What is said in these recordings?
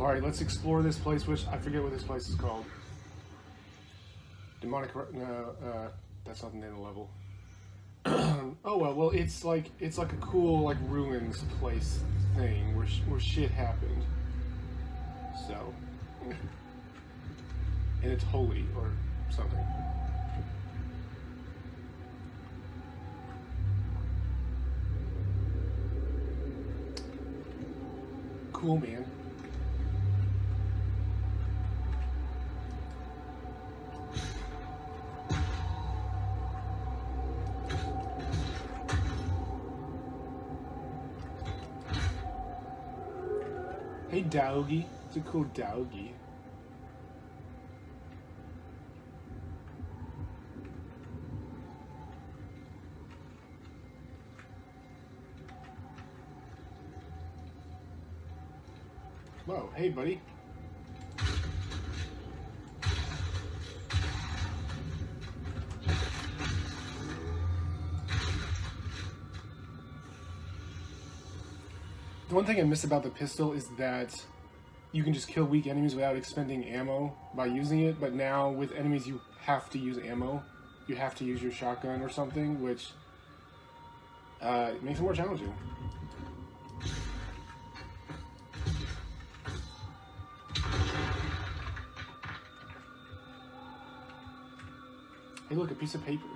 Alright, let's explore this place, which I forget what this place is called. Demonic... No, that's not the name of the level. Oh well, it's like a cool, like, ruins place thing where shit happened. So... and it's holy, or something. Cool, man. Hey, doggy. It's a cool doggy. Whoa, hey, buddy. The one thing I miss about the pistol is that you can just kill weak enemies without expending ammo by using it, but now with enemies you have to use ammo. You have to use your shotgun or something, which makes it more challenging. Hey look, a piece of paper.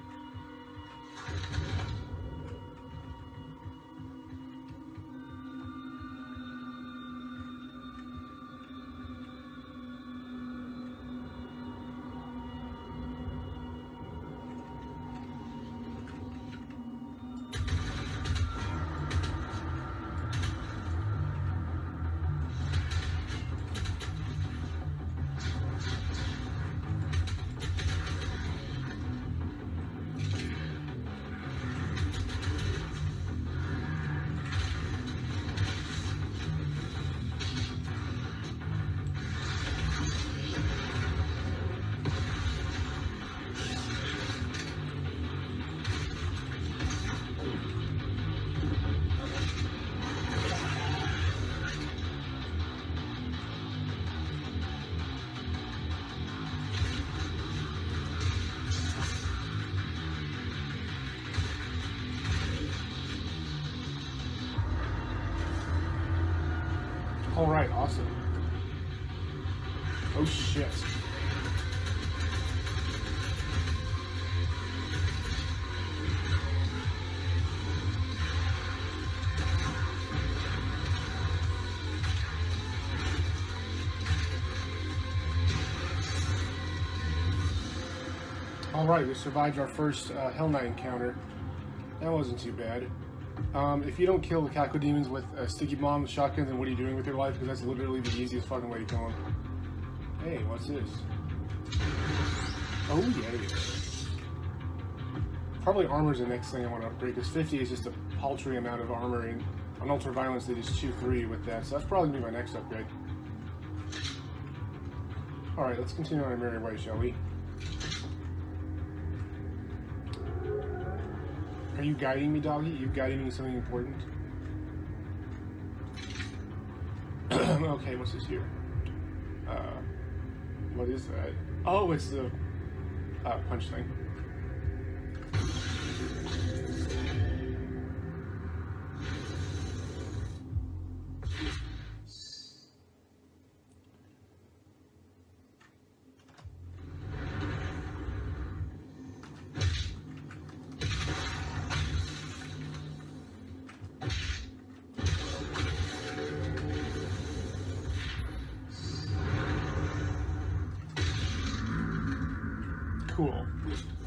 Alright, awesome. Oh shit. Alright, we survived our first Hell Knight encounter. That wasn't too bad. If you don't kill the Cacodemons with a sticky bomb and shotgun, then what are you doing with your life? Because that's literally the easiest fucking way to kill them. Hey, what's this? Oh yeah. Probably armor's the next thing I want to upgrade, because 50 is just a paltry amount of armor, and on Ultra Violence they just chew 3 with that, so that's probably going to be my next upgrade. Alright, let's continue on our merry way, shall we? Are you guiding me, doggy? Are you guiding me to something important? Okay, what's this here? What is that? Oh, it's the punch thing. Cool.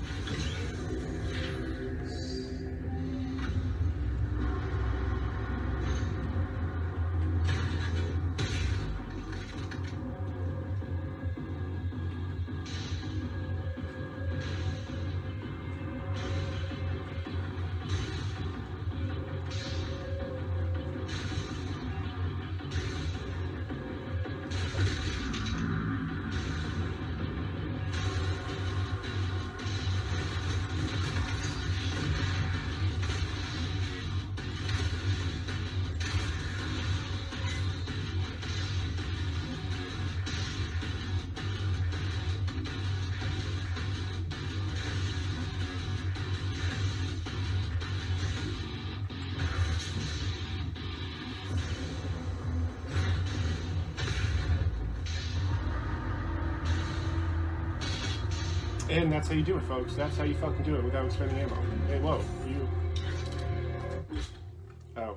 And that's how you do it, folks. That's how you fucking do it without expending ammo. Hey, whoa, you... Oh.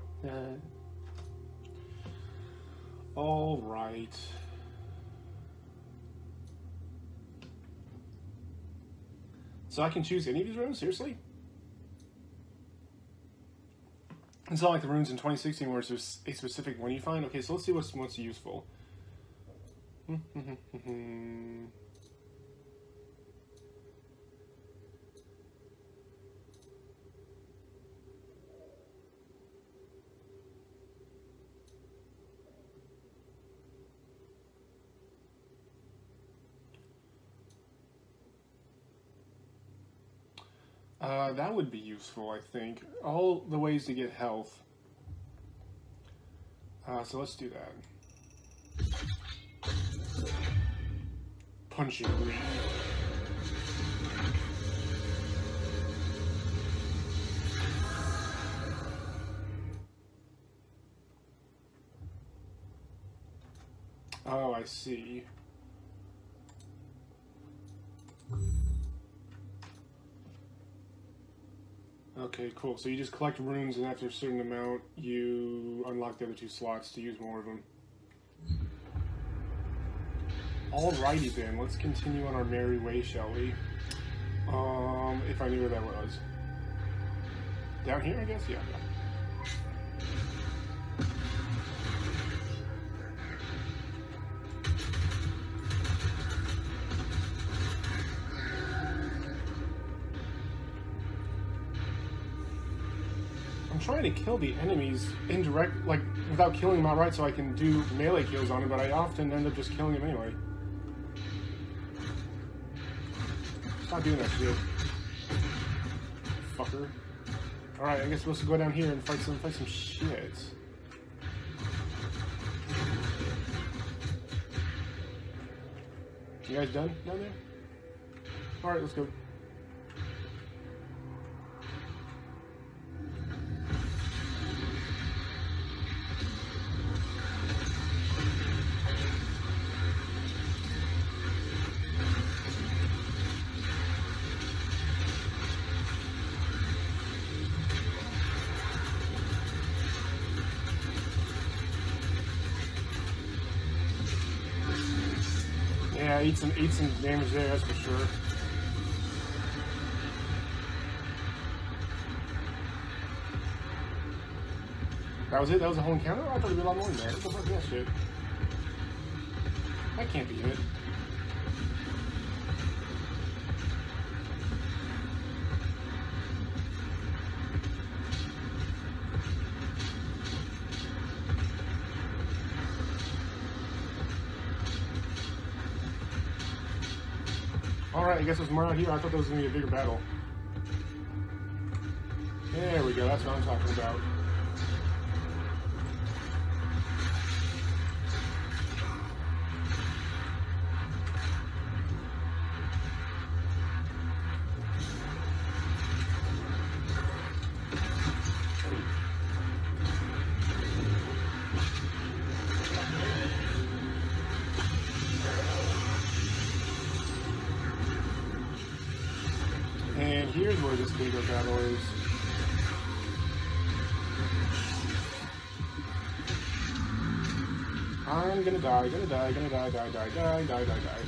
Alright. So I can choose any of these runes? Seriously? It's not like the runes in 2016 where it's just a specific one you find. Okay, so let's see what's useful. That would be useful, I think. All the ways to get health. So let's do that. Punching green. Oh, I see. Okay, cool. So you just collect runes, and after a certain amount, you unlock the other 2 slots to use more of them. Alrighty then, let's continue on our merry way, shall we? If I knew where that was. Down here, I guess? Yeah. I'm trying to kill the enemies indirect, like, without killing them outright so I can do melee kills on them, but I often end up just killing them anyway. Stop doing that shit. Fucker. Alright, I guess we're supposed to go down here and fight some shit. You guys done down there? Alright, let's go. Yeah, eat some damage there, that's for sure. That was it? That was the whole encounter? I thought there'd be a lot more in there. What the fuck is that shit? That can't be it. Alright, I guess there's more out here. I thought there was going to be a bigger battle. There we go, that's what I'm talking about. And here's where this bigger battle is. I'm gonna die, die.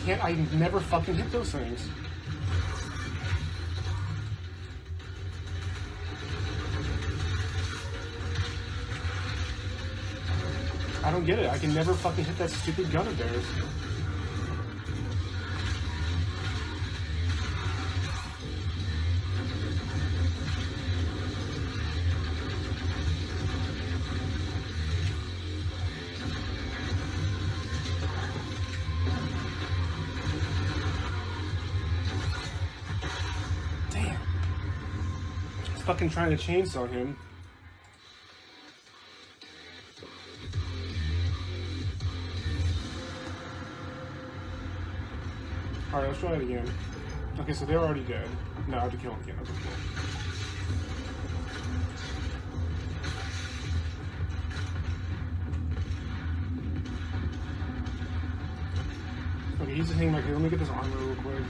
I never fucking hit those things. I don't get it. I can never fucking hit that stupid gun of theirs. Damn. I was fucking trying to chainsaw him. Alright, let's try it again. Okay, so they're already dead. No, I have to kill them again. Okay, cool. Okay, he's just hanging back here. Let me get this armor real quick.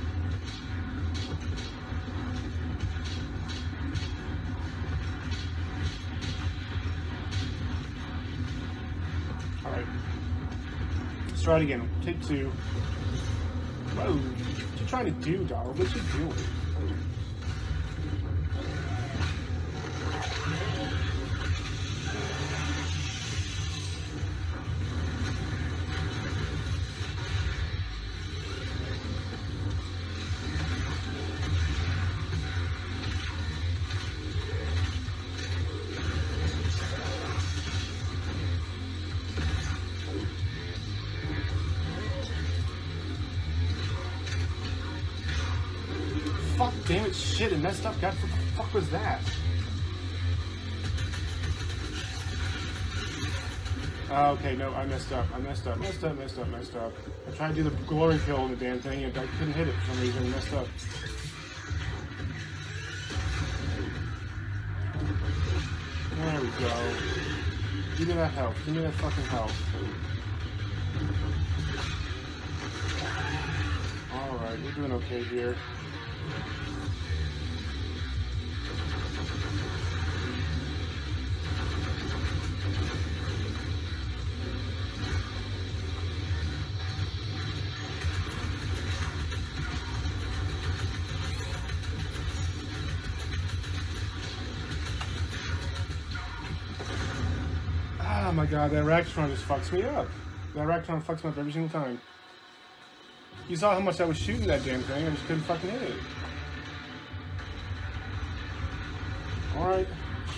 Alright. Let's try it again. Take 2. Whoa, what you trying to do, dog? What you doing? Fuck, damn it, shit, it messed up. God, what the fuck was that? Okay, no, I messed up. I messed up. I tried to do the glory kill on the damn thing, and I couldn't hit it for some reason. I messed up. There we go. Give me that health. Give me that fucking health. Alright, we're doing okay here. Oh my god, that Ractron just fucks me up. That Ractron fucks me up every single time. You saw how much I was shooting that damn thing, I just couldn't fucking hit it. Alright.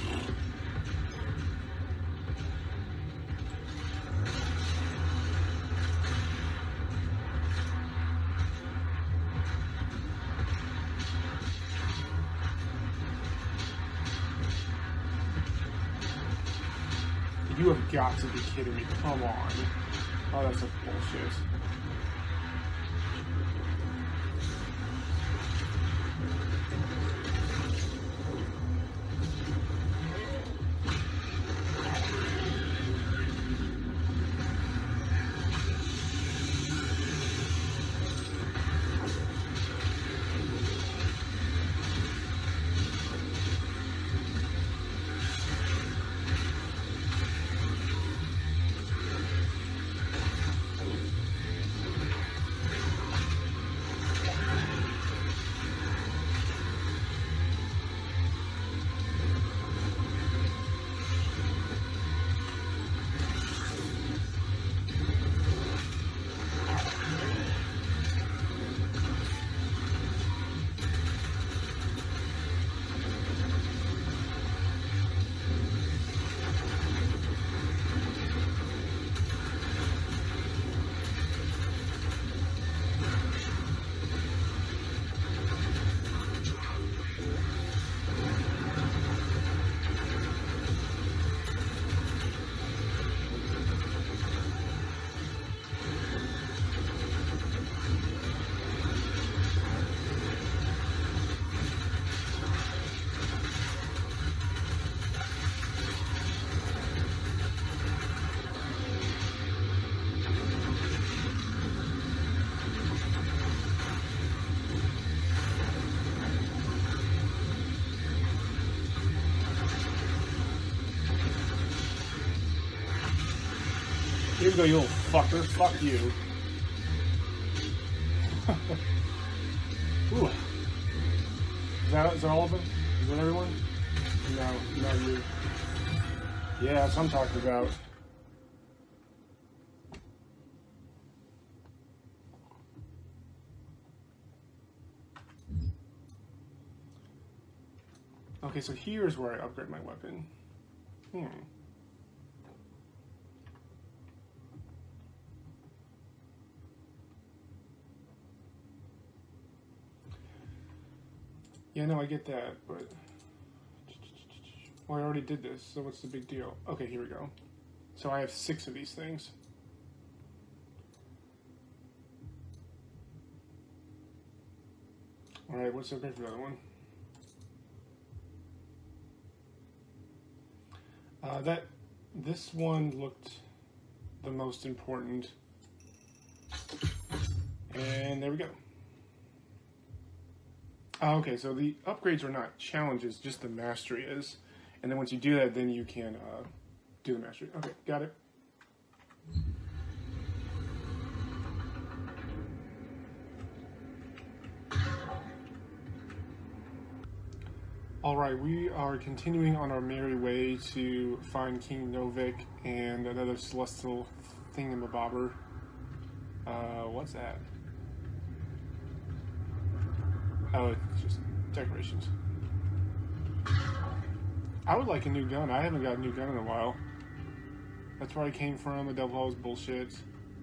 You have got to be kidding me. Come on. Oh, that's like bullshit. Here we go, you little fucker. Fuck you. Ooh. Is that all of them? Is that everyone? No, not you. Yeah, that's what I'm talking about. Okay, so here's where I upgrade my weapon. Yeah, no, I get that, but... Well, I already did this, so what's the big deal? Okay, here we go. So I have 6 of these things. Alright, what's the upgrade for the other one? This one looked the most important. And there we go. Okay, so the upgrades are not challenges, just the mastery is. And then once you do that, then you can do the mastery. Okay, got it. Alright, we are continuing on our merry way to find King Novik and another celestial thingamabobber. What's that? Oh, it's just decorations. I would like a new gun. I haven't got a new gun in a while. That's where I came from. The Devil Hall's bullshit.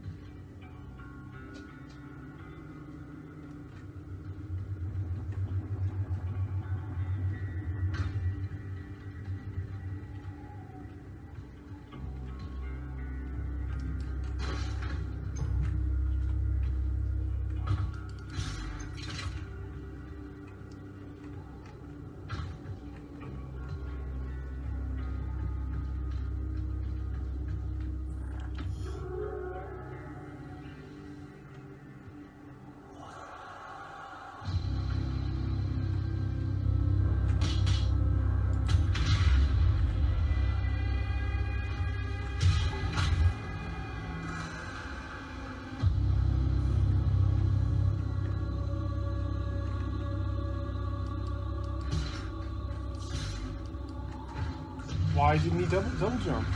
Why didn't he double jump?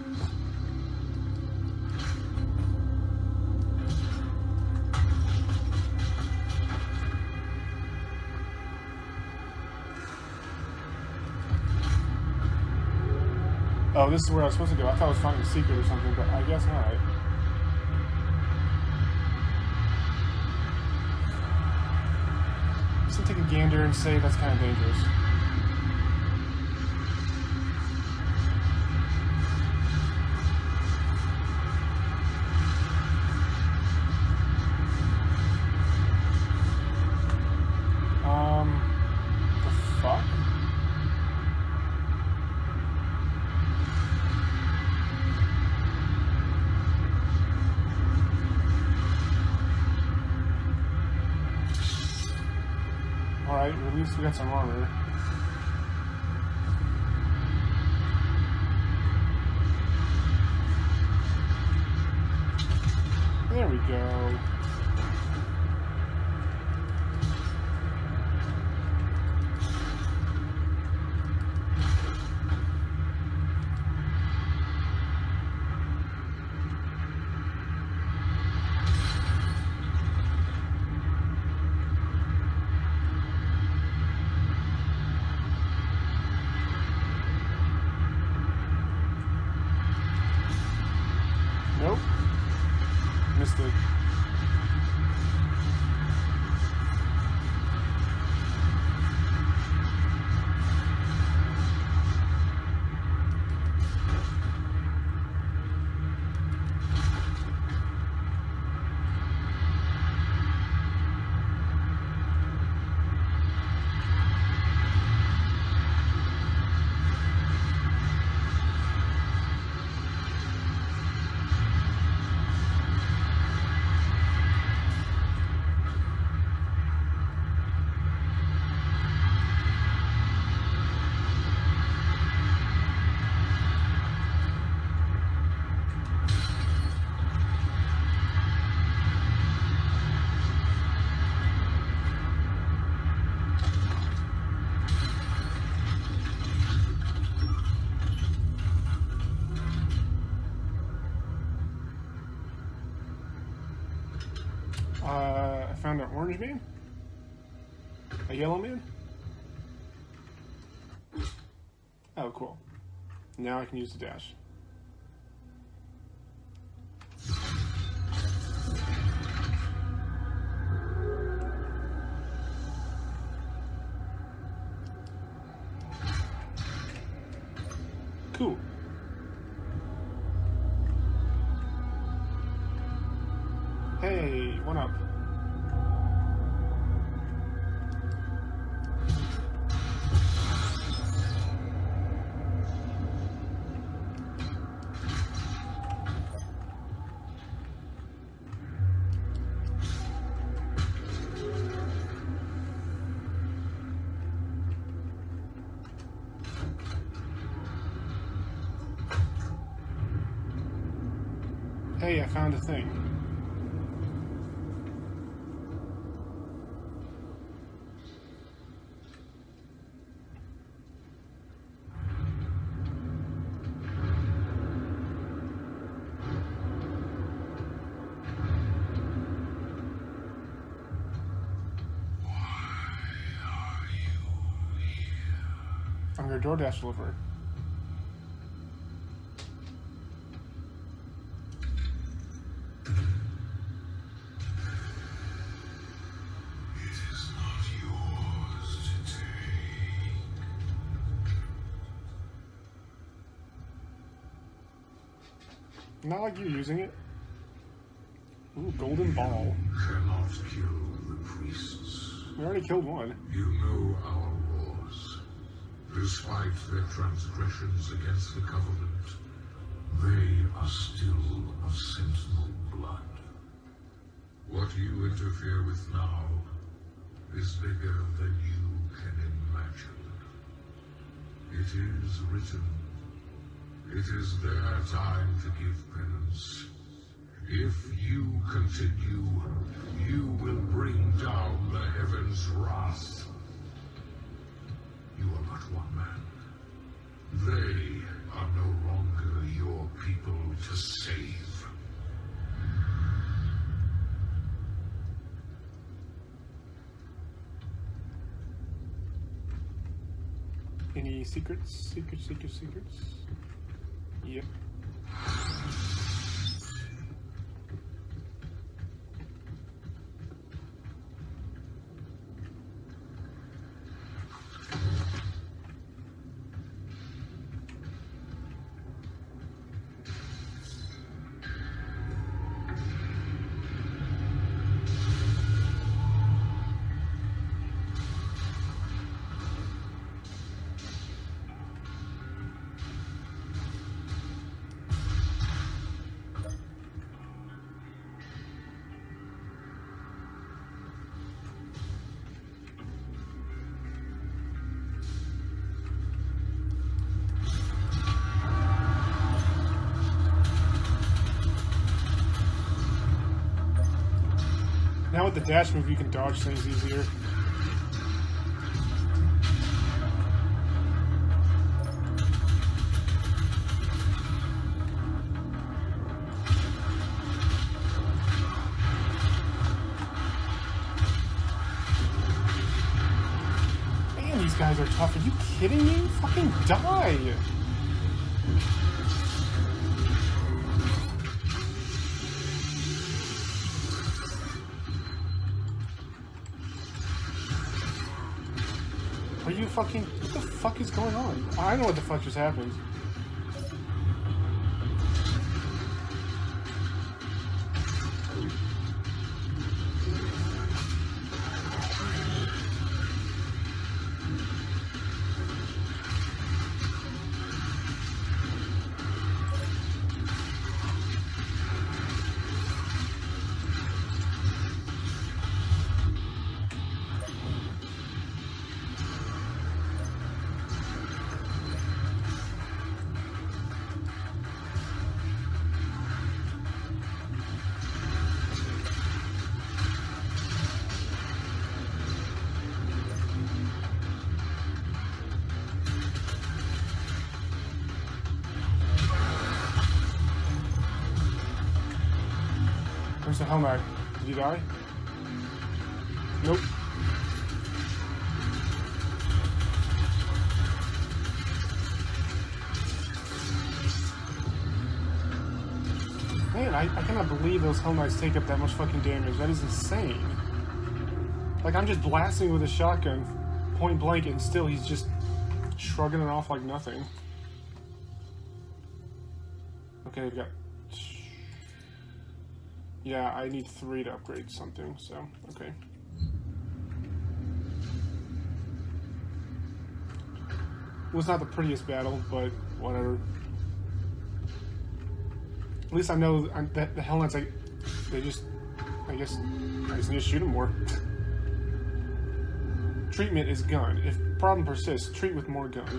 Oh, this is where I was supposed to go. I thought I was finding a secret or something, but I guess not. Just to take a gander and say that's kind of dangerous. Alright, at least we got some armor. There we go. Nope. Missed it. I found an orange man. A yellow man. Oh, cool. Now I can use the dash. Cool. Hey, one up. Hey, I found a thing. I'm your DoorDash deliverer. Not like you're using it. Ooh, golden ball. Cannot kill the priests. We already killed one. You know our wars. Despite their transgressions against the Covenant, they are still of Sentinel blood. What you interfere with now is bigger than you can imagine. It is written. It is their time to give penance. If you continue, you will bring down the heavens' wrath. You are but one man. They are no longer your people to save. Any secrets? Secrets? Yep. Now with the dash move, you can dodge things easier. Man, these guys are tough. Are you kidding me? Fucking die! Are you fucking... What the fuck is going on? I know what the fuck just happened. Where's the Hellknight? Did he die? Nope. Man, I cannot believe those Hell Knights take up that much fucking damage. That is insane. Like, I'm just blasting with a shotgun, point blank, and still he's just shrugging it off like nothing. Okay, I've got... Yeah, I need 3 to upgrade something, so, okay. It was not the prettiest battle, but whatever. At least I know that the Hell Knights, they just, I guess, I just need to shoot them more. Treatment is gun. If problem persists, treat with more gun.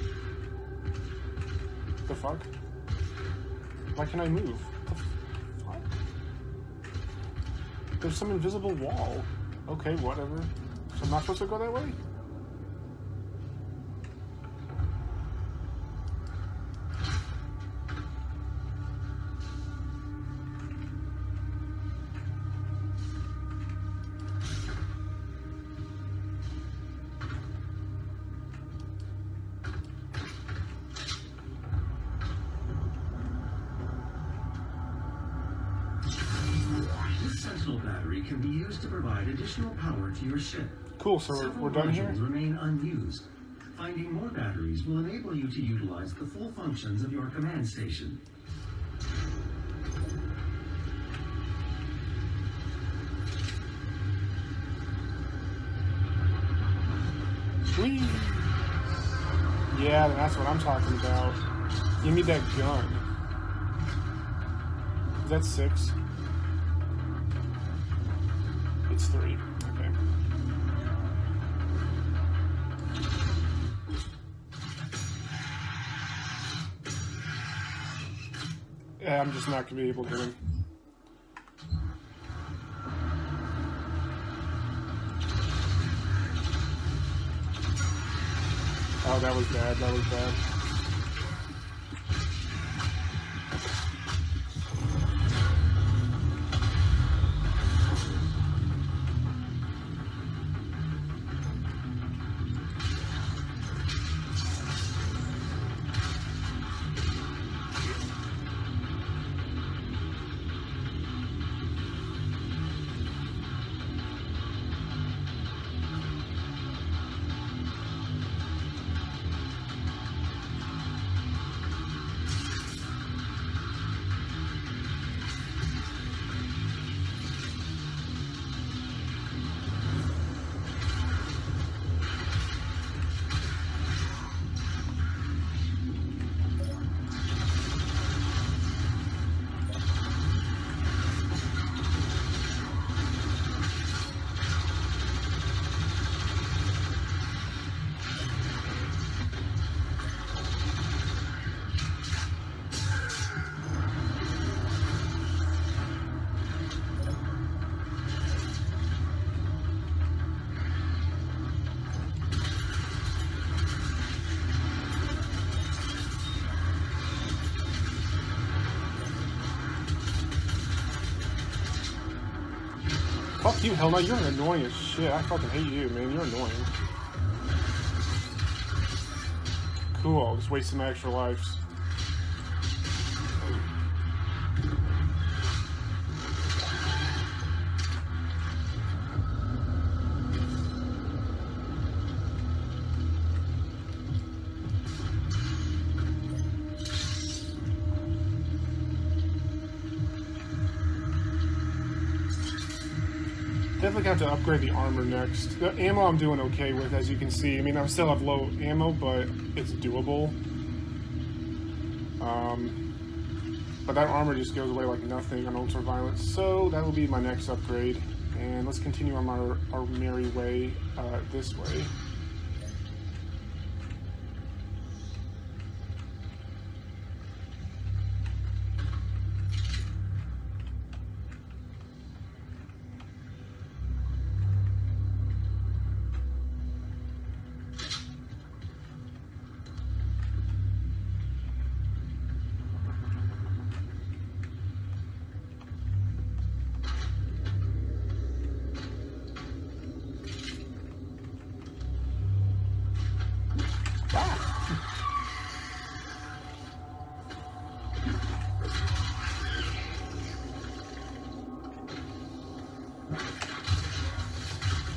The fuck? Why can't I move? The fuck? There's some invisible wall. Okay, whatever. So I'm not supposed to go that way? Battery can be used to provide additional power to your ship. Cool, so we're done here? Several modules remain unused. Finding more batteries will enable you to utilize the full functions of your command station. Whee! Yeah, that's what I'm talking about. Give me that gun. Is that 6? It's 3. Okay. Yeah, I'm just not gonna be able to hit him. Oh, that was bad. That was bad. Fuck you, Hell Knight, you're annoying as shit. I fucking hate you, man. You're annoying. Cool, just wasting my extra lives. Definitely have to upgrade the armor next. The ammo I'm doing okay with, as you can see. I mean, I still have low ammo, but it's doable. But that armor just goes away like nothing on Ultraviolence. So that will be my next upgrade. And let's continue on our merry way this way.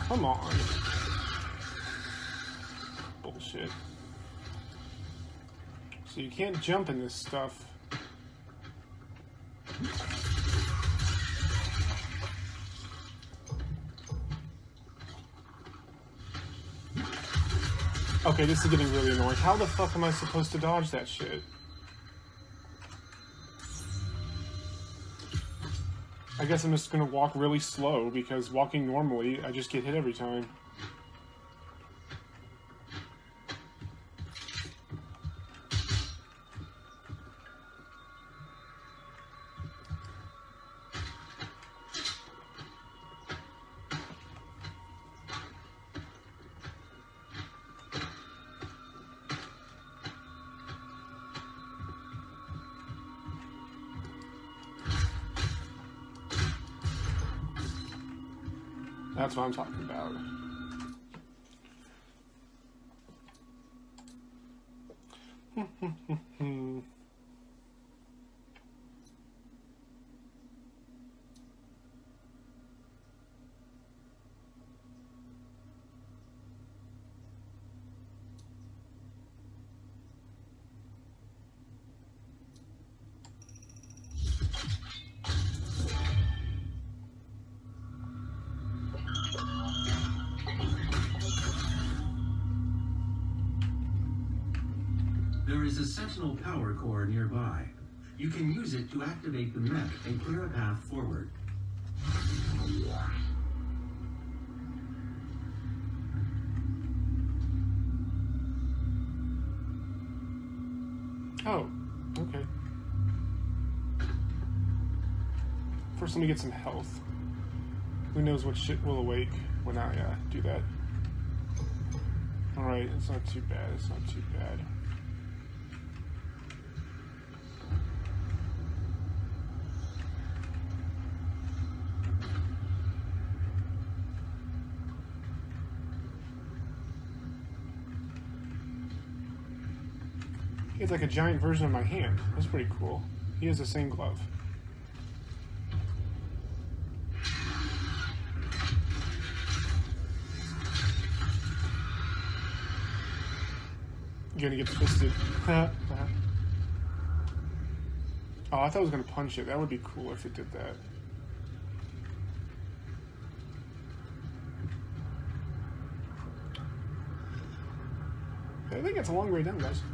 Come on. Bullshit. So you can't jump in this stuff. Okay, this is getting really annoying. How the fuck am I supposed to dodge that shit? I guess I'm just gonna walk really slow, because walking normally, I just get hit every time. That's what I'm talking about. There is a Sentinel power core nearby. You can use it to activate the mech and clear a path forward. Oh, okay. First, let me get some health. Who knows what shit will awake when I do that. Alright, it's not too bad, it's not too bad. It's like a giant version of my hand. That's pretty cool. He has the same glove. You're gonna get fisted. Oh, I thought I was gonna punch it. That would be cool if it did that. I think it's a long way down, guys.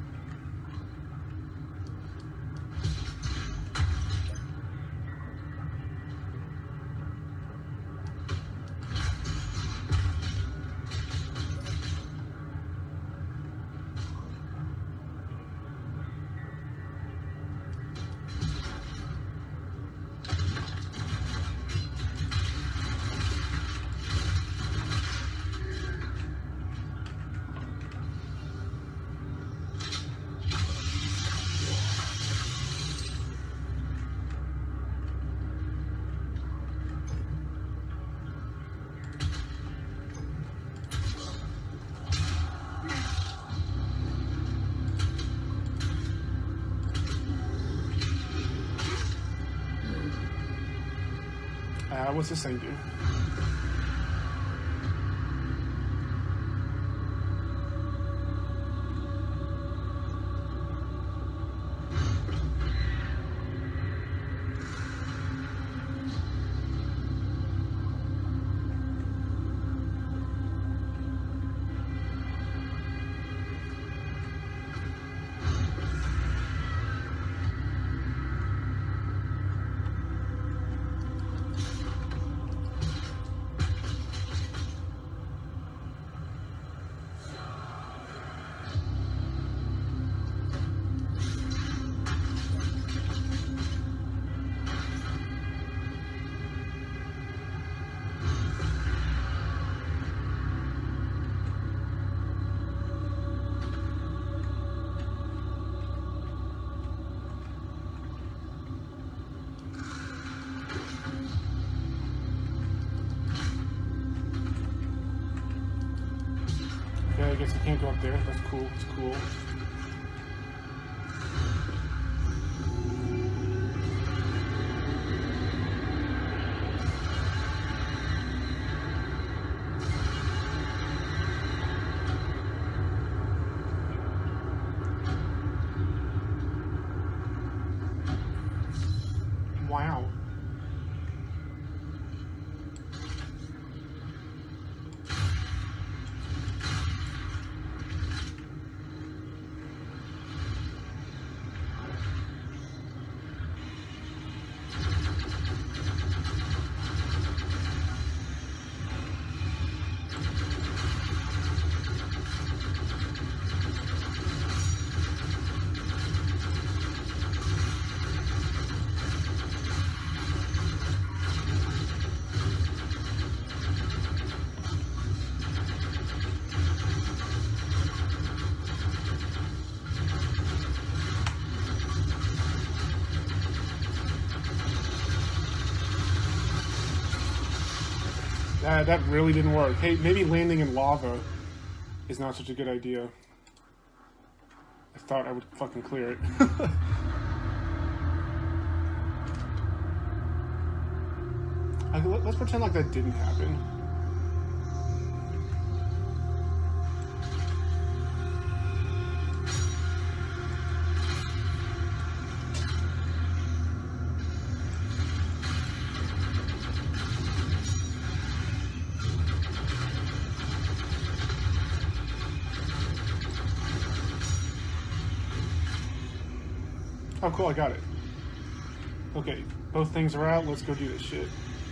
What's this thing do? I guess you can't go up there. That's cool. It's cool. That really didn't work. Hey, maybe landing in lava is not such a good idea. I thought I would fucking clear it. Let's pretend like that didn't happen. Oh, cool, I got it. Okay, both things are out. Let's go do this shit.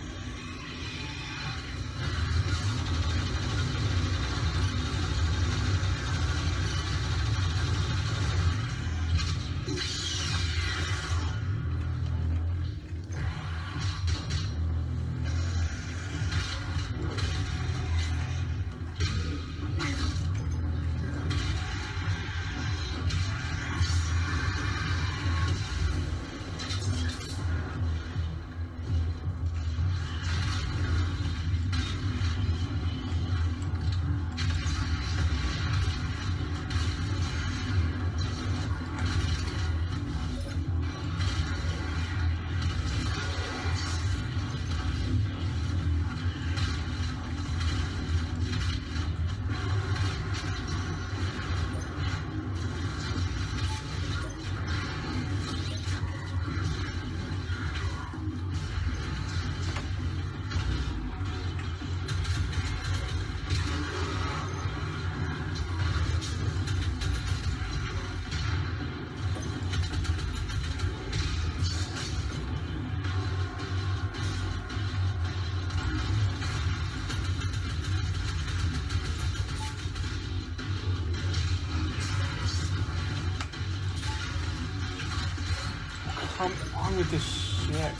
Come on with this shit.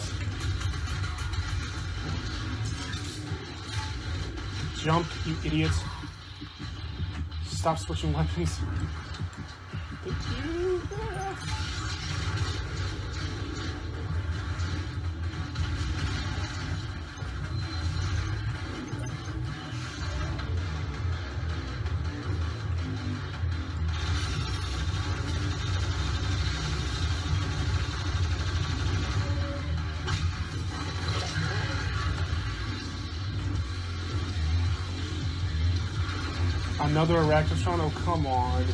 Jump, you idiots. Stop switching weapons. Thank you. Another Arachnotron? Oh, come on.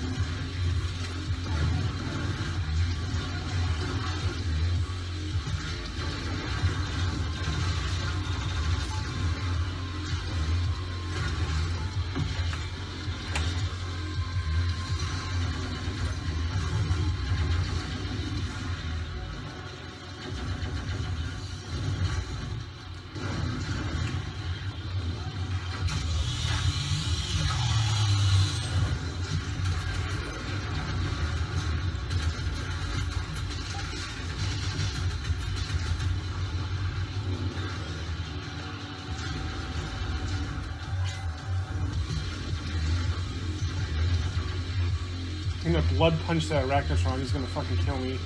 I'm gonna blood punch that Arachnotron. He's gonna fucking kill me.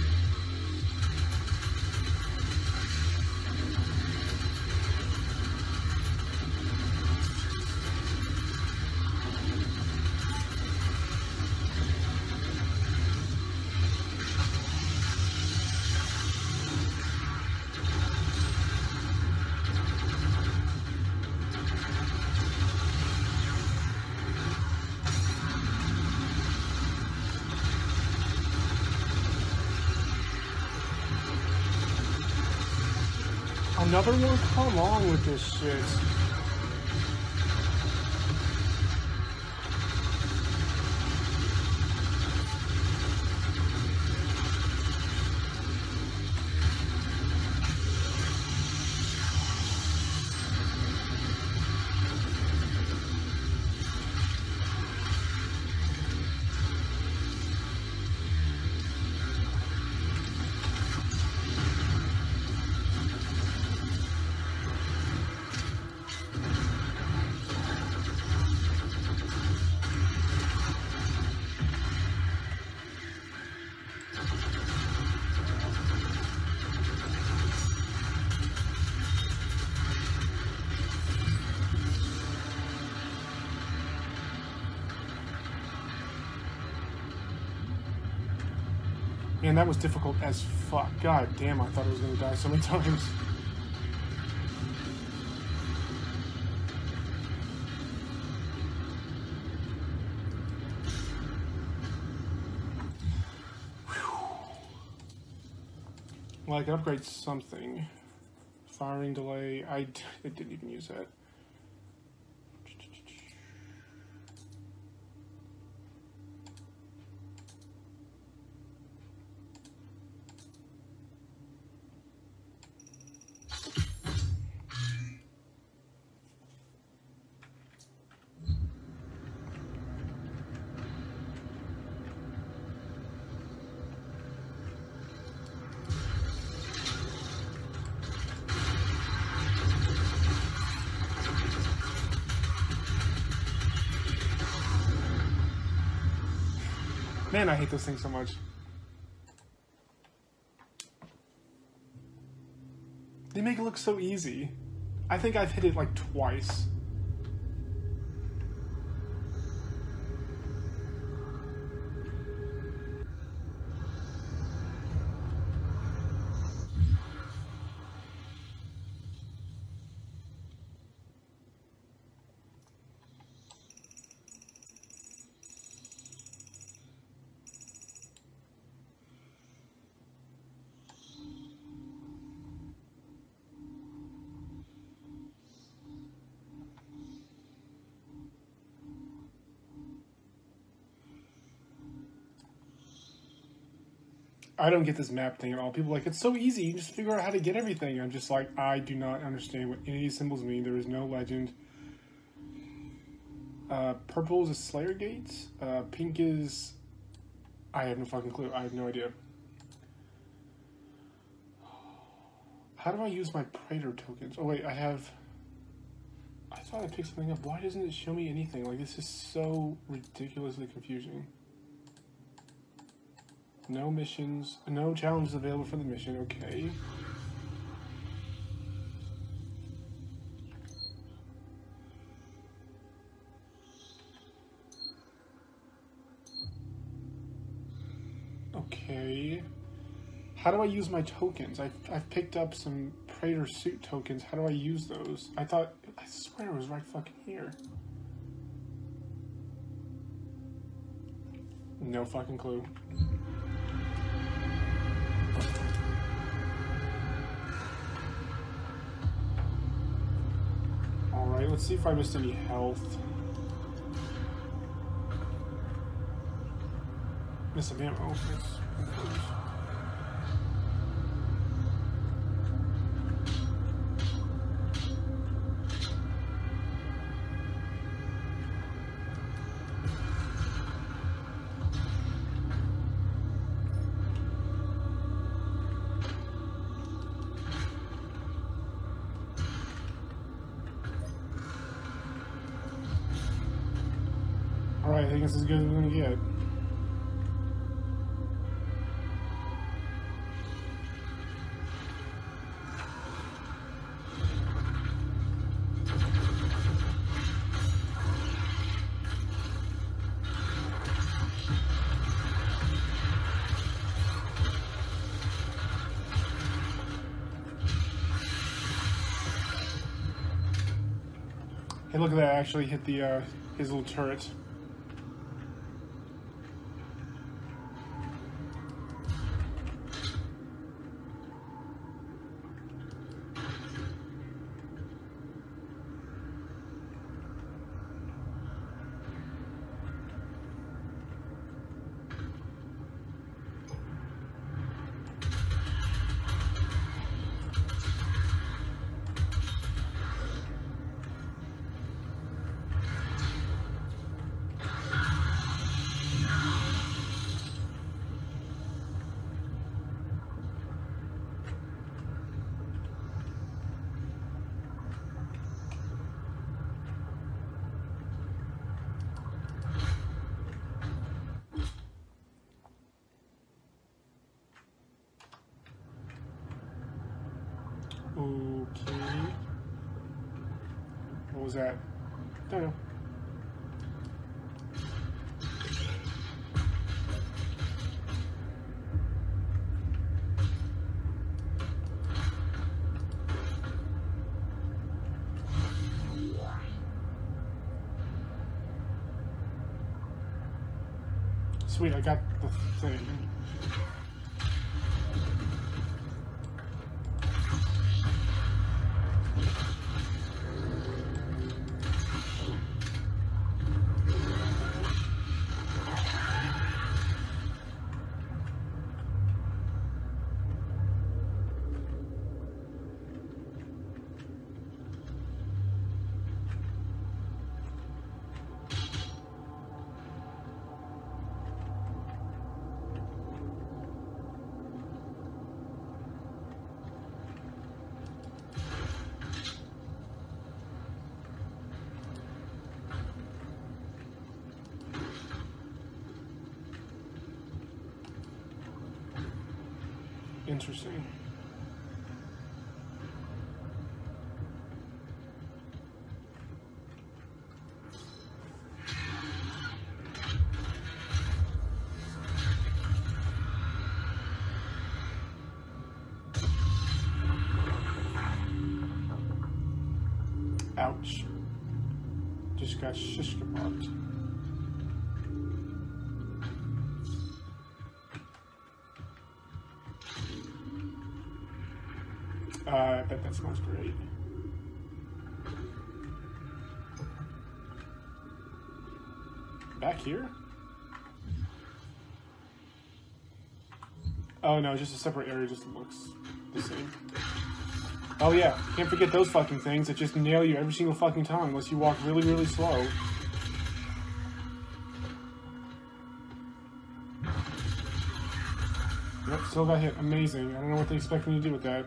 Another one? Come on with this shit. Man, that was difficult as fuck. God damn, I thought I was gonna die so many times. Well, I can upgrade something. Firing delay. I didn't even use that. Man, I hate this thing so much. They make it look so easy. I think I've hit it like twice. I don't get this map thing at all. People are like, it's so easy. You just figure out how to get everything. I'm just like, I do not understand what any of these symbols mean. There is no legend. Purple is a Slayer Gate. Pink is... I have no fucking clue. I have no idea. How do I use my Praetor tokens? Oh wait, I thought I picked something up. Why doesn't it show me anything? Like, this is so ridiculously confusing. No missions, no challenges available for the mission, okay. Okay. How do I use my tokens? I've picked up some Praetor suit tokens. How do I use those? I swear it was right fucking here. No fucking clue. Alright, let's see if I missed any health. Miss some ammo. Alright, I think it's as good as we're gonna get. Hey, look at that! I actually hit the his little turret. Okay. What was that? Don't know. sweet, I got the thing. Interesting. Ouch. Just got shish kebabbed. I bet that smells great. Back here? Oh no, just a separate area, just looks the same. Oh yeah, can't forget those fucking things that just nail you every single fucking time unless you walk really, really slow. Yep, still got hit. Amazing. I don't know what they expect me to do with that.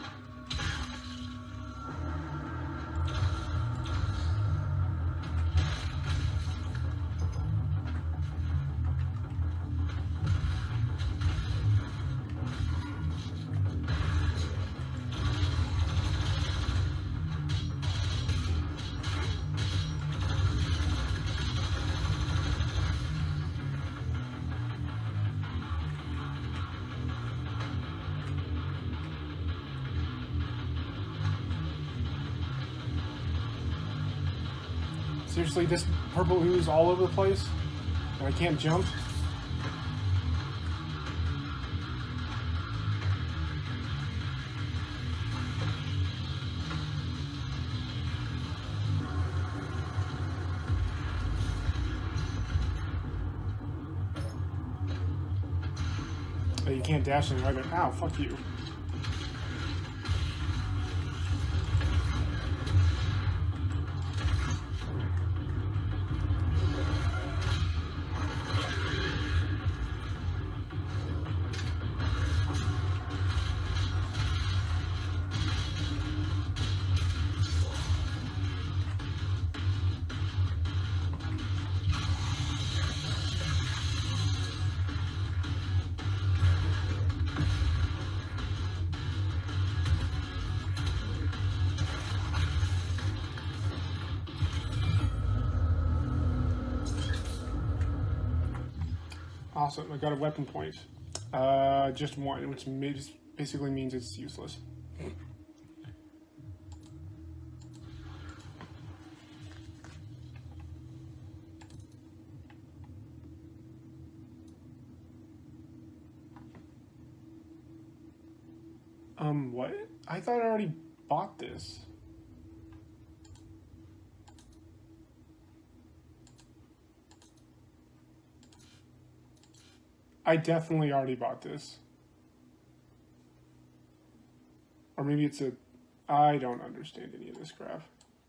Seriously, this purple ooze all over the place? And I can't jump? Oh, you can't dash in either. Ow, fuck you. Awesome, I got a weapon point. Just one, which basically means it's useless. What? I thought I already bought this. I definitely already bought this. Or maybe it's a... I don't understand any of this crap.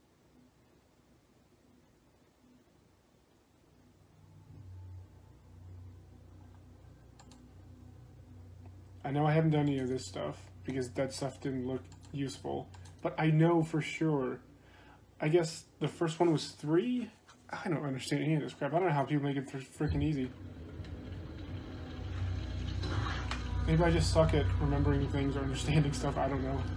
I know I haven't done any of this stuff, because that stuff didn't look useful. But I know for sure. I guess the first one was 3? I don't understand any of this crap. I don't know how people make it freaking easy. Maybe I just suck at remembering things or understanding stuff, I don't know.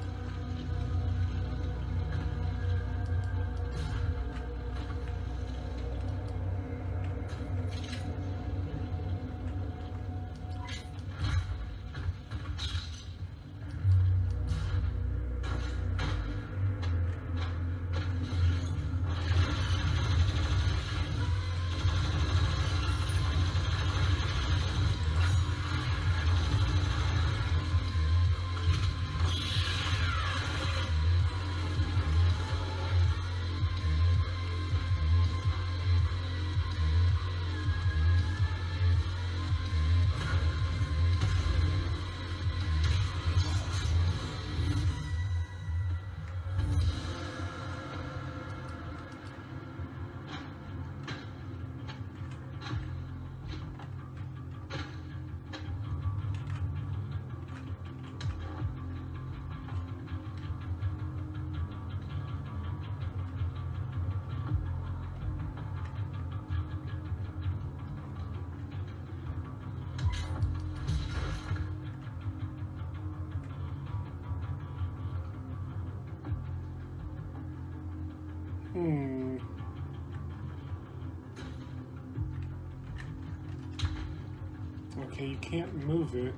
Okay, you can't move it.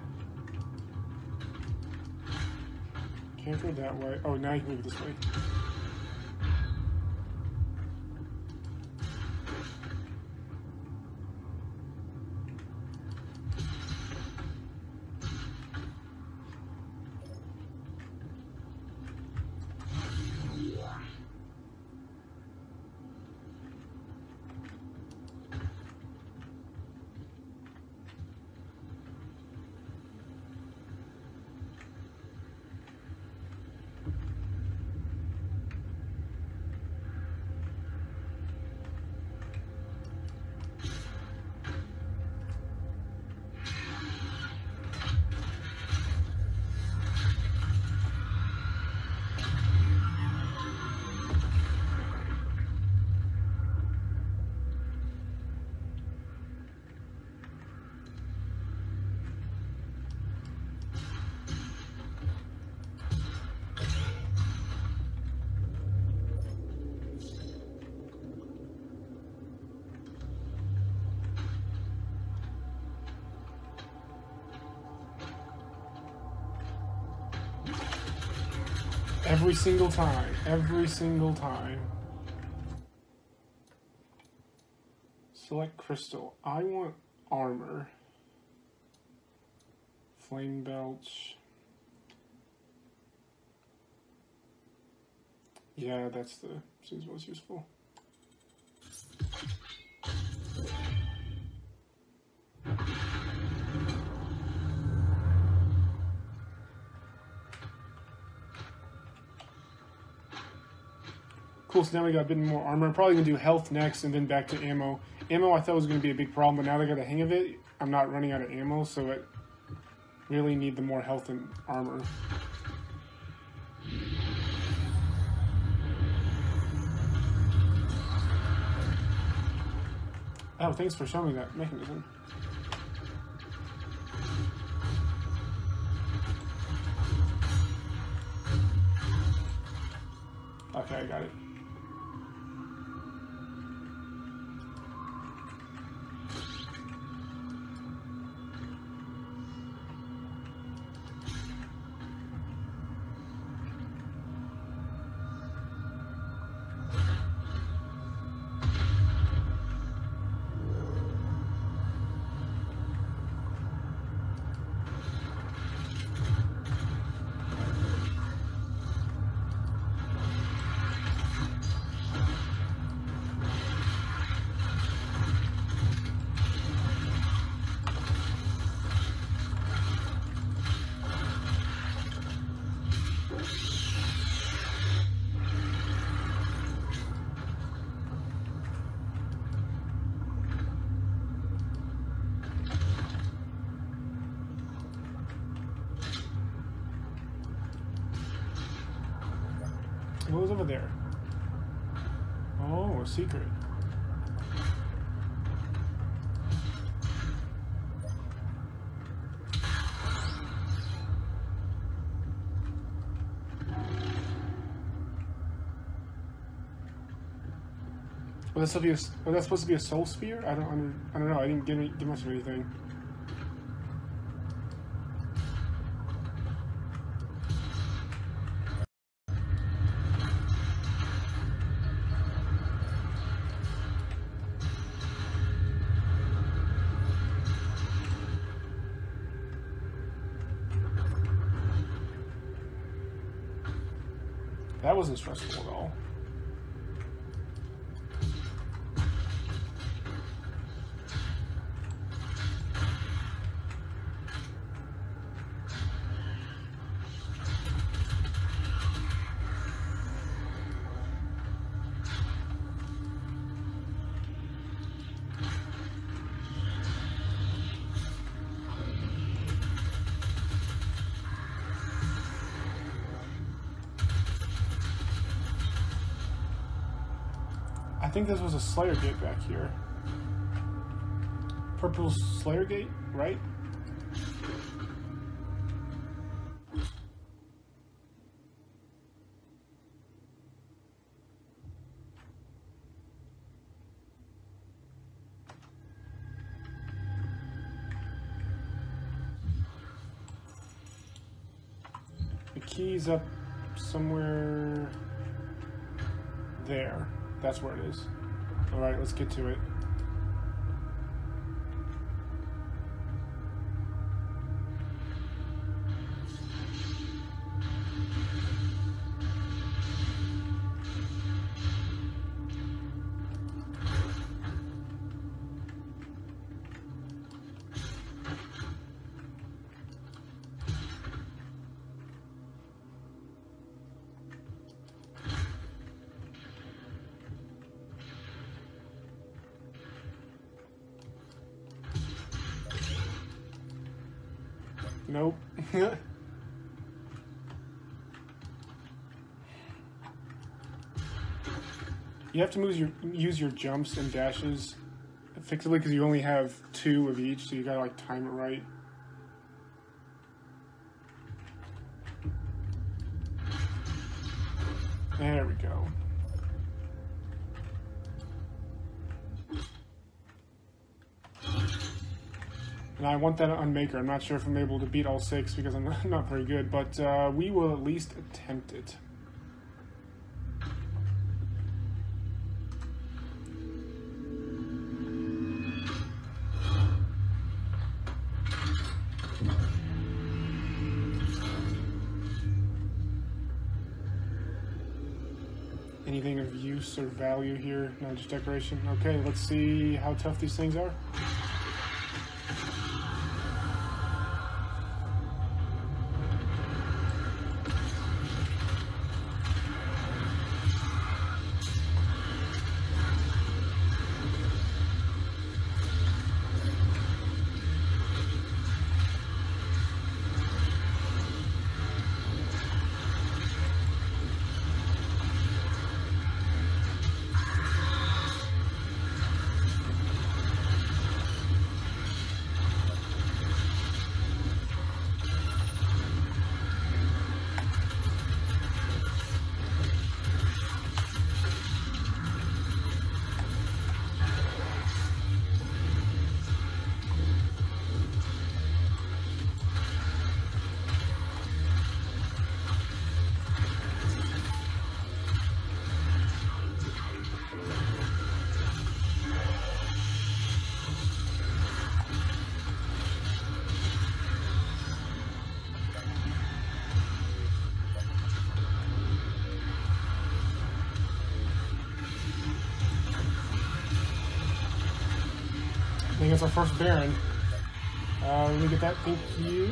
Can't go that way. Oh, now you can move it this way. Every single time. Every single time. Select crystal. I want armor. Flame belch. Yeah, that's the seems most useful. Cool, so now we got a bit more armor. I'm probably going to do health next and then back to ammo. Ammo I thought was going to be a big problem, but now that I got the hang of it, I'm not running out of ammo, so I really need the more health and armor. Oh, thanks for showing me that mechanism. Okay, I got it. What was over there? Oh, a secret. Was that supposed to be a soul sphere? I don't know. I didn't get much of anything. That wasn't stressful at all. I think this was a Slayer gate back here. Purple Slayer gate, right? key's up somewhere there. That's where it is. Alright, let's get to it. Nope. You have to use your jumps and dashes effectively because you only have 2 of each, so you gotta like time it right. There we go. And I want that on Maker. I'm not sure if I'm able to beat all 6 because I'm not very good, but we will at least attempt it. Anything of use or value here? No, just decoration. Okay, let's see how tough these things are. I think it's our first Baron. Let me get that. Thank you.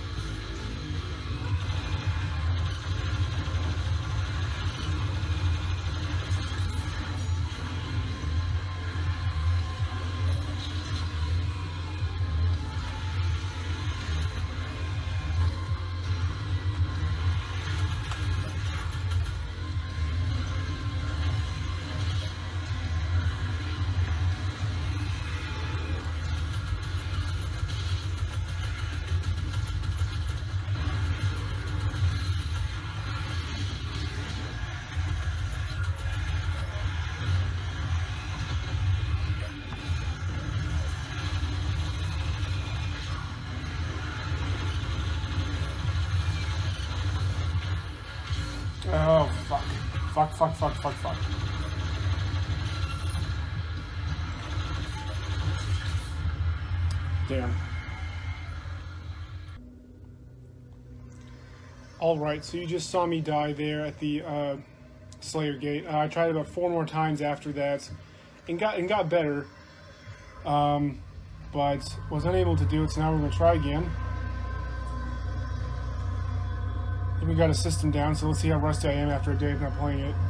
Oh, fuck. Fuck, fuck, fuck, fuck, fuck. Damn. Alright, so you just saw me die there at the Slayer Gate. I tried about 4 more times after that and got better, but was unable to do it, so now we're going to try again. We got a system down, so let's see how rusty I am after a day of not playing it.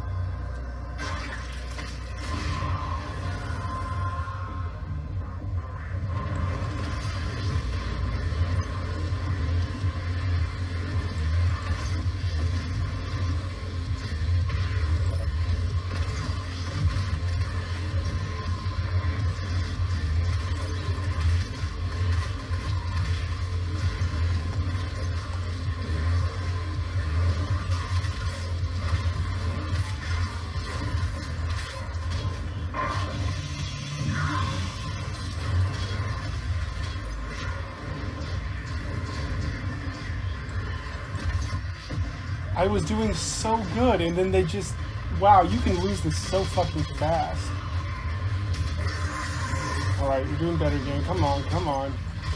I was doing so good, and then they just... Wow, you can lose this so fucking fast. Alright, you're doing better, game. Come on, come on.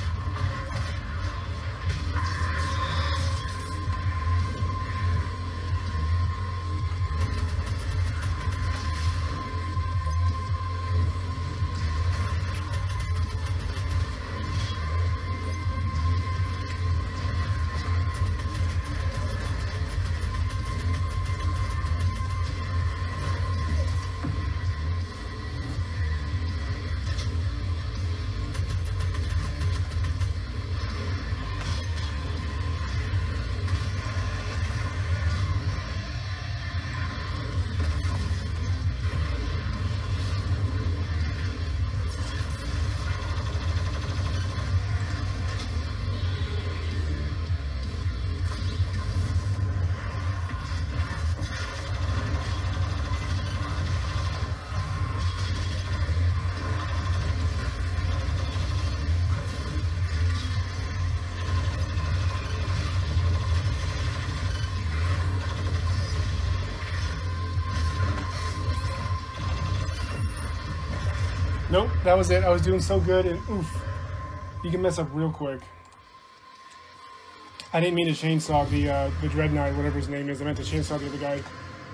Nope, that was it. I was doing so good, and oof, you can mess up real quick. I didn't mean to chainsaw the Dread Knight, whatever his name is. I meant to chainsaw the other guy.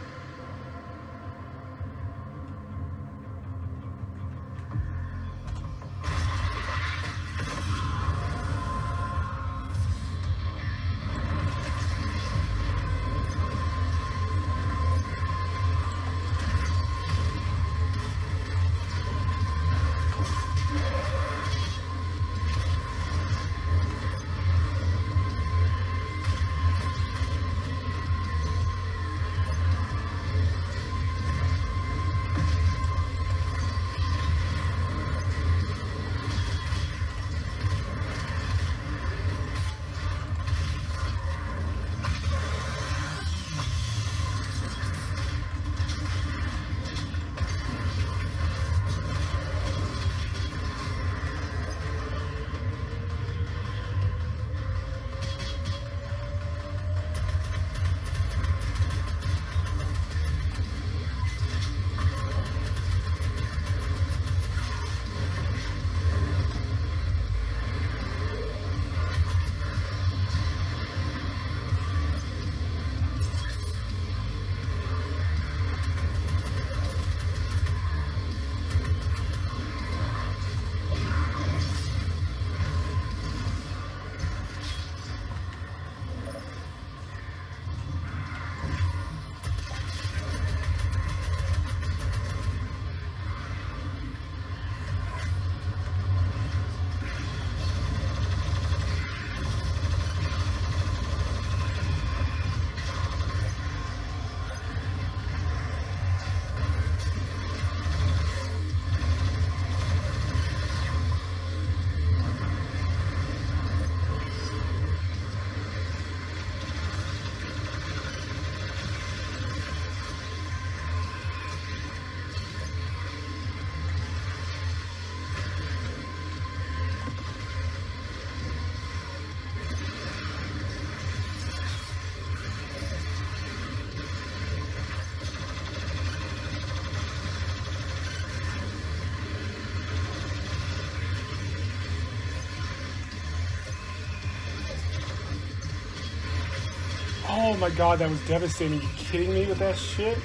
Oh my god, that was devastating. Are you kidding me with that shit?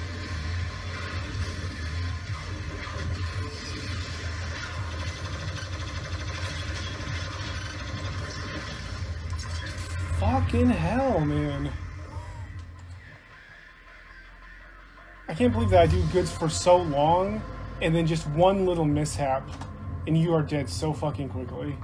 Fucking hell, man. I can't believe that I do goods for so long, and then just one little mishap, and you are dead so fucking quickly.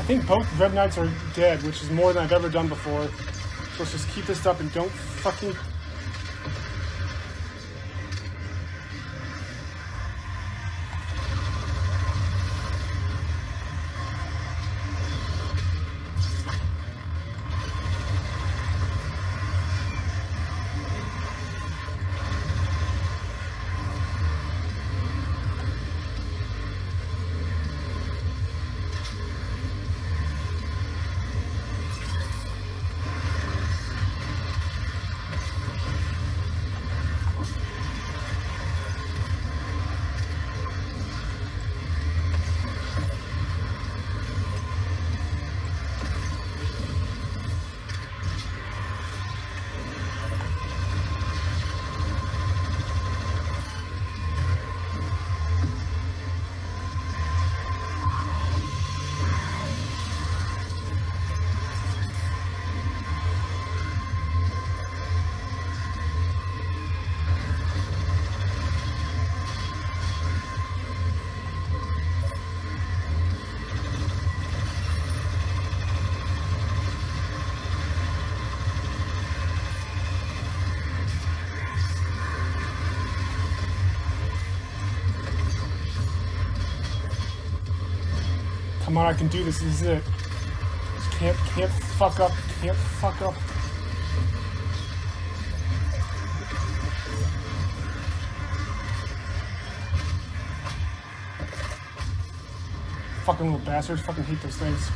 I think both Red Knights are dead, which is more than I've ever done before. So let's just keep this up and don't fucking... Come on, I can do this. This is it. Can't fuck up. Can't fuck up. Fucking little bastards. Fucking hate those things.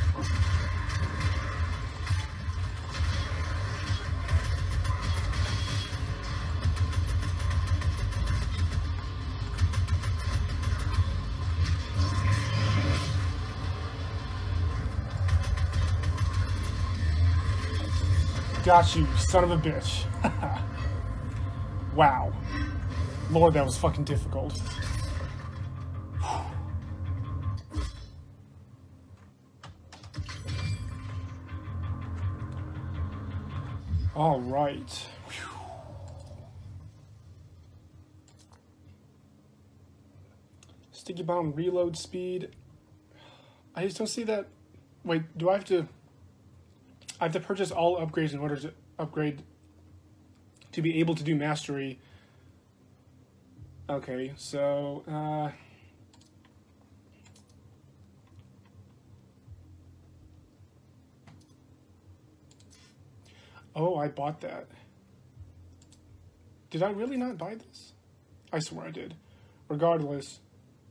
Got you, son of a bitch. Wow. Lord, that was fucking difficult. All right. Sticky bomb reload speed. I just don't see that. Wait, do I have to... I have to purchase all upgrades in order to upgrade to be able to do mastery. Okay, so oh, I bought that. Did I really not buy this? I swear I did. Regardless.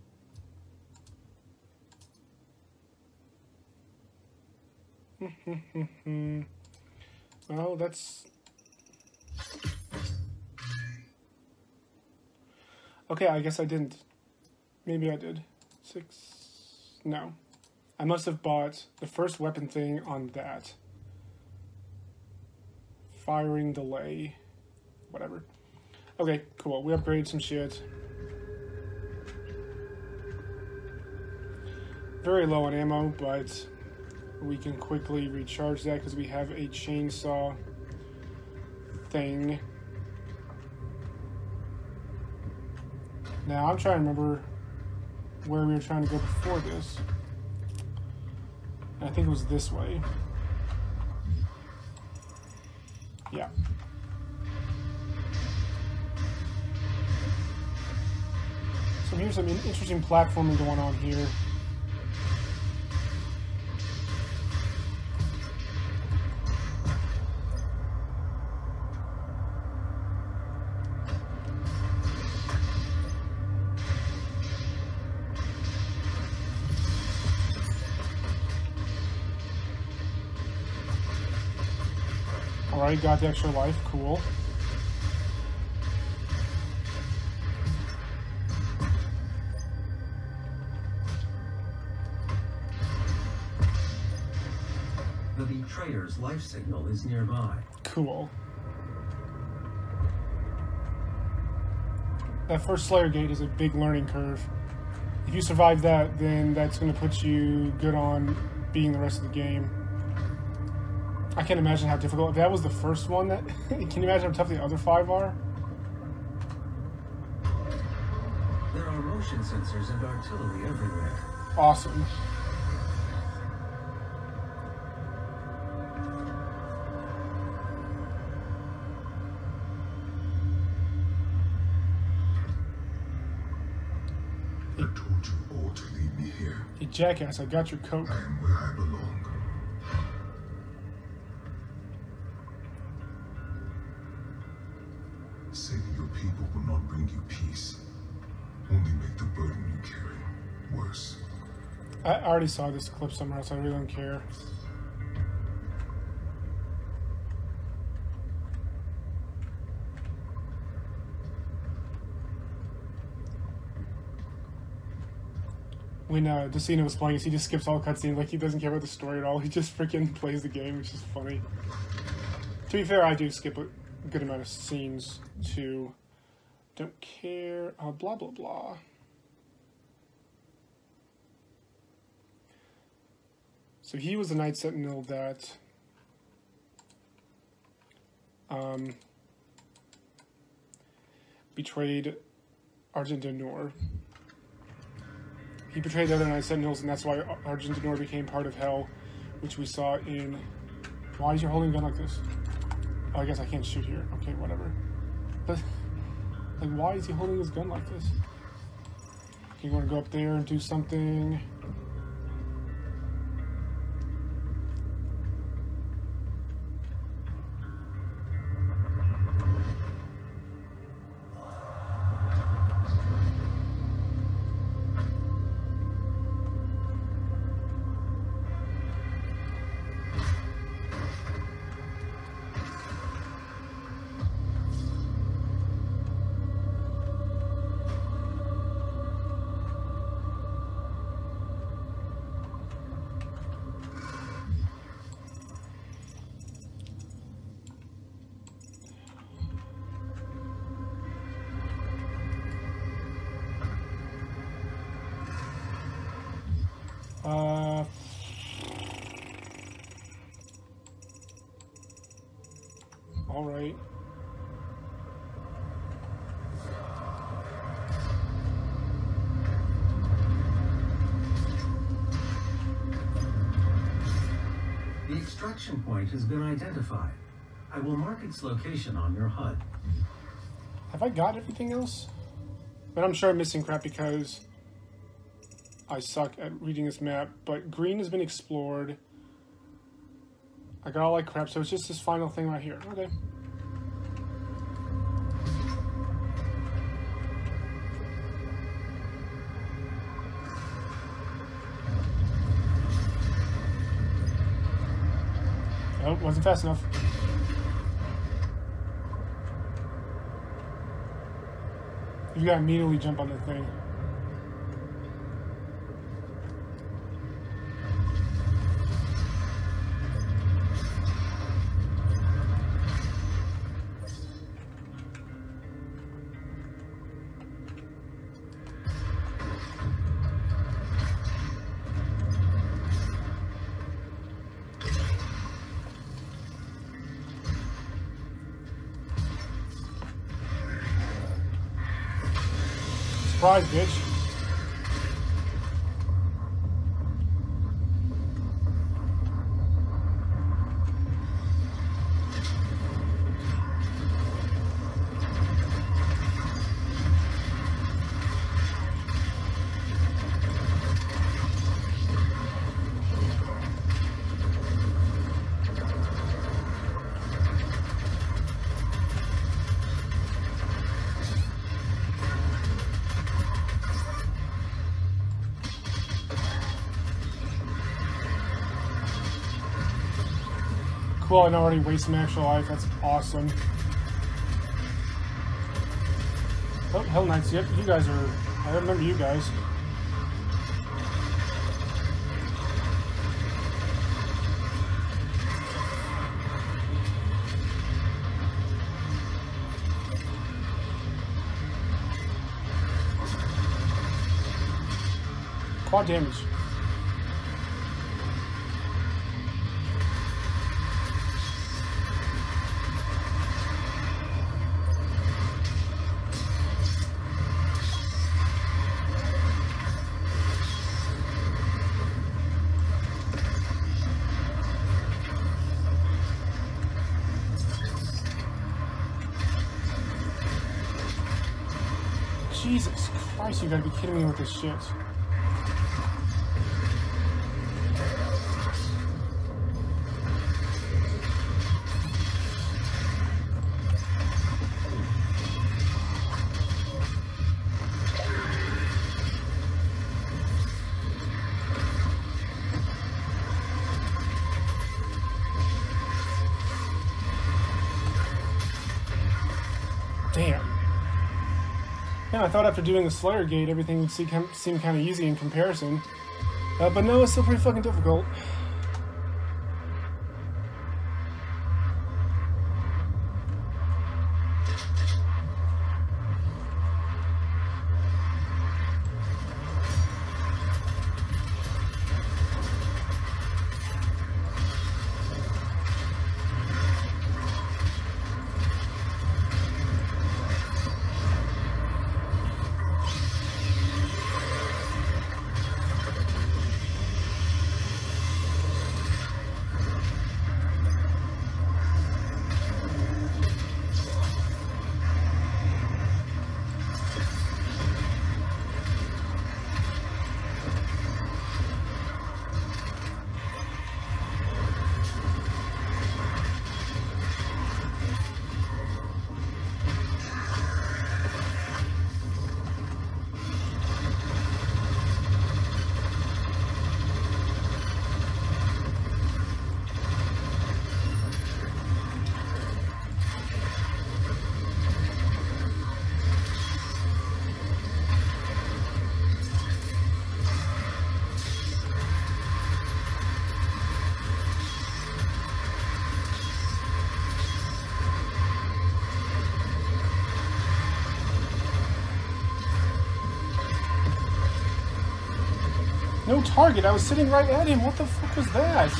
Well, that's... Okay, I guess I didn't. Maybe I did. 6... No. I must have bought the first weapon thing on that. Firing delay. Whatever. Okay, cool. We upgraded some shit. Very low on ammo, but... we can quickly recharge that because we have a chainsaw thing. Now, I'm trying to remember where we were trying to go before this. I think it was this way. Yeah. So here's some interesting platforming going on here. Alright, got the extra life, cool. The betrayer's life signal is nearby. Cool. That first Slayer gate is a big learning curve. If you survive that, then that's going to put you good on beating the rest of the game. I can't imagine how difficult. If that was the first one, that can you imagine how tough the other 5 are? There are motion sensors and artillery everywhere. Awesome. or to leave me here. You jackass, I got your coat. I am where I belong. Saving your people will not bring you peace. Only make the burden you carry worse. I already saw this clip somewhere else, I really don't care. When Decina was playing, he just skips all cutscenes, like he doesn't care about the story at all. He just freaking plays the game, which is funny. To be fair, I do skip a good amount of scenes too. Don't care. Blah blah blah. So he was the Night Sentinel that betrayed Argent D'Nor. He betrayed the other Night Sentinels, and that's why Argent D'Nor became part of Hell, which we saw in... Why is your holding a gun like this? Oh, I guess I can't shoot here. Okay, whatever. But, like, why is he holding his gun like this? Okay, you want to go up there and do something? All right. The extraction point has been identified. I will mark its location on your HUD. Have I got everything else? But I'm sure I'm missing crap because I suck at reading this map. But green has been explored. I got all that crap, so it's just this final thing right here. Okay. Nope, wasn't fast enough. You gotta immediately jump on the thing. Surprise, bitch. Cool, I already wasted my actual life. That's awesome. Oh, Hell Knights. Yep, you guys are... I remember you guys. Quad damage. Jesus Christ, you gotta be kidding me with this shit. Yeah, I thought after doing the Slayer Gate, everything would seem kind of easy in comparison. But no, it's still pretty fucking difficult. No target, I was sitting right at him. What the fuck was that?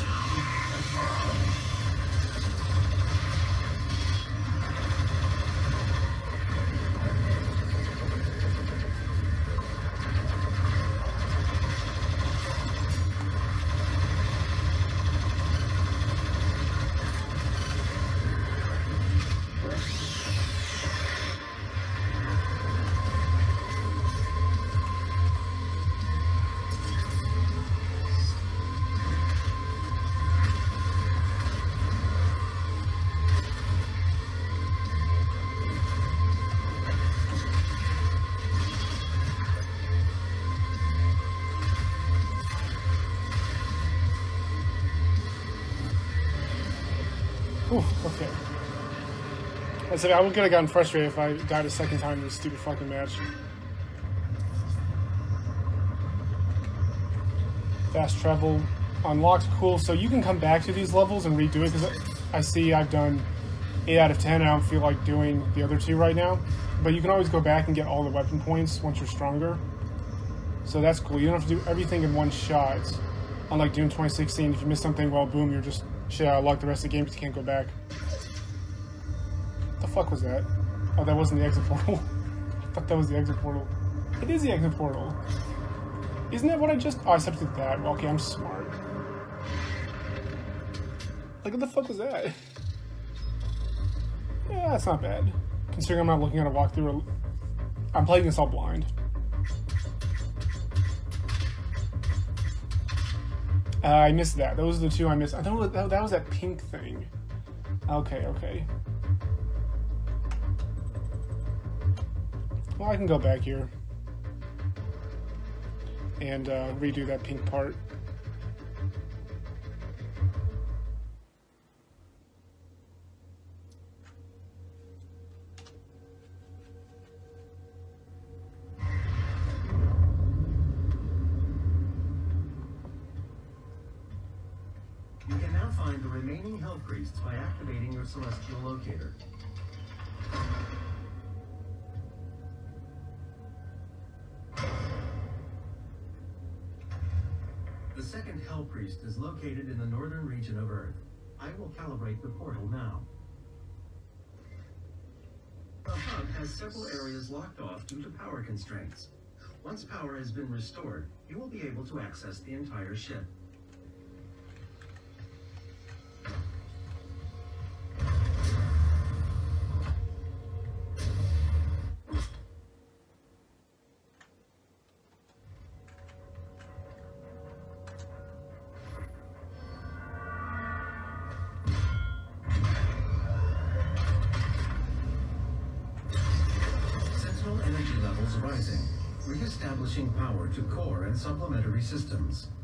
Whew, okay. I said I would have gotten frustrated if I died a second time in this stupid fucking match. Fast travel unlocked, cool. So you can come back to these levels and redo it, because I see I've done 8 out of 10. I don't feel like doing the other 2 right now. But you can always go back and get all the weapon points once you're stronger. So that's cool. You don't have to do everything in one shot. Unlike Doom 2016, if you miss something, well, boom, you're just shit out of luck the rest of the game because you can't go back. What the fuck was that? Oh, that wasn't the exit portal. I thought that was the exit portal. It is the exit portal. Isn't that what I just... Oh, I substituted that. Well, okay, I'm smart. Like, what the fuck was that? Yeah, that's not bad. Considering I'm not looking at a walkthrough. I'm playing this all blind. I missed that. Those are the 2 I missed. I thought that was that pink thing. Okay, okay. Well, I can go back here and redo that pink part. You can now find the remaining Hell Priests by activating your Celestial Locator. The second Hell Priest is located in the northern region of Earth. I will calibrate the portal now. The hub has several areas locked off due to power constraints. Once power has been restored, you will be able to access the entire ship. Energy levels rising, re-establishing power to core and supplementary systems.